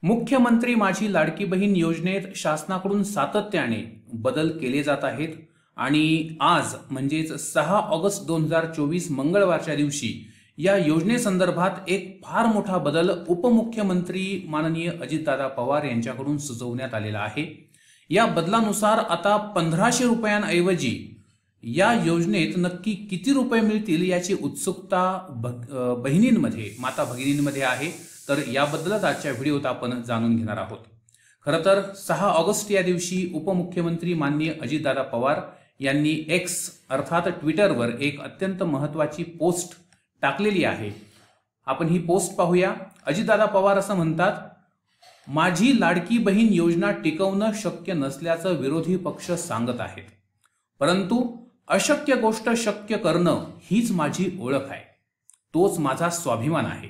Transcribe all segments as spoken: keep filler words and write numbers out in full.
मुख्यमंत्री माझी लाडकी बहीण योजनेत शासनाकडून सातत्याने बदल केले जात आहेत आणि आज म्हणजेच सहा ऑगस्ट दोन हजार चोवीस मंगळवारच्या दिवशी या योजनेसंदर्भात एक फार मोठा बदल उपमुख्यमंत्री माननीय अजितदादा पवार यांच्याकडून सुचवण्यात आलेला आहे। या बदलानुसार आता पंधराशे रुपयांऐवजी या योजनेत नक्की किती रुपये मिळतील याची उत्सुकता बहिणींमध्ये माता भगिनींमध्ये आहे। तर याबद्दलच आजच्या व्हिडिओत आपण जाणून घेणार आहोत। खरं तर सहा ऑगस्ट या दिवशी उपमुख्यमंत्री माननीय अजितदादा पवार यांनी एक्स अर्थात ट्विटरवर एक अत्यंत महत्त्वाची पोस्ट टाकलेली आहे। आपण ही पोस्ट पाहूया। अजितदादा पवार असं म्हणतात, माझी लाडकी बहीण योजना टिकवणं शक्य नसल्याचं विरोधी पक्ष सांगत आहेत, परंतु अशक्य गोष्ट शक्य करणं हीच माझी ओळख आहे, तोच माझा स्वाभिमान आहे।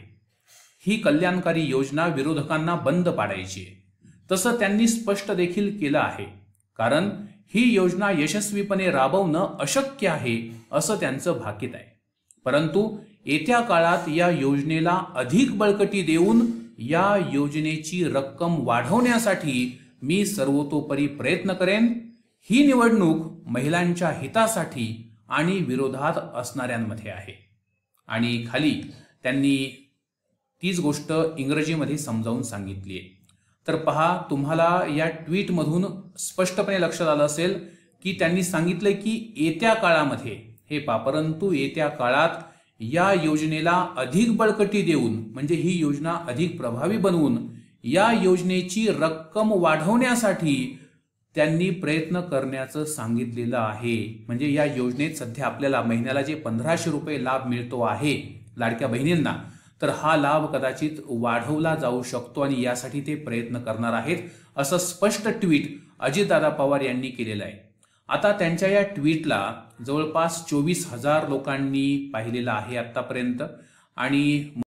ही कल्याणकारी योजना विरोधकांना बंद पाडायची आहे, तसं त्यांनी स्पष्ट देखील केलं आहे, कारण ही योजना यशस्वीपणे राबवणं अशक्य आहे असं त्यांचं भाकीत आहे। परंतु येत्या काळात या योजनेला अधिक बळकटी देऊन या योजनेची रक्कम वाढवण्यासाठी मी सर्वतोपरी प्रयत्न करेन। ही निवडणूक महिलांच्या हितासाठी आणि विरोधात असणाऱ्यांमध्ये आहे। आणि खाली त्यांनी तीच गोष्ट इंग्रजीमध्ये समजावून सांगितली आहे। तर पहा, तुम्हाला या ट्विट मधून स्पष्टपणे लक्षात आलं असेल की त्यांनी सांगितले की येत्या काळामध्ये हे पा परंतु येत्या काळात या योजनेला अधिक बळकटी देऊन म्हणजे ही योजना अधिक प्रभावी बनवून या योजनेची रक्कम वाढवण्यासाठी त्यांनी प्रयत्न करण्याचं सांगितलेलं आहे। म्हणजे या योजनेत सध्या आपल्याला महिन्याला जे पंधराशे रुपये लाभ मिळतो आहे लाडक्या बहिणींना, तर हा लाभ कदाचित वाढवला जाऊ शकतो आणि यासाठी ते प्रयत्न करणार आहेत असं स्पष्ट ट्विट अजितदादा पवार यांनी केलेलं आहे। आता त्यांच्या या ट्विटला जवळपास चोवीस हजार लोकांनी पाहिलेलं आहे आतापर्यंत आणि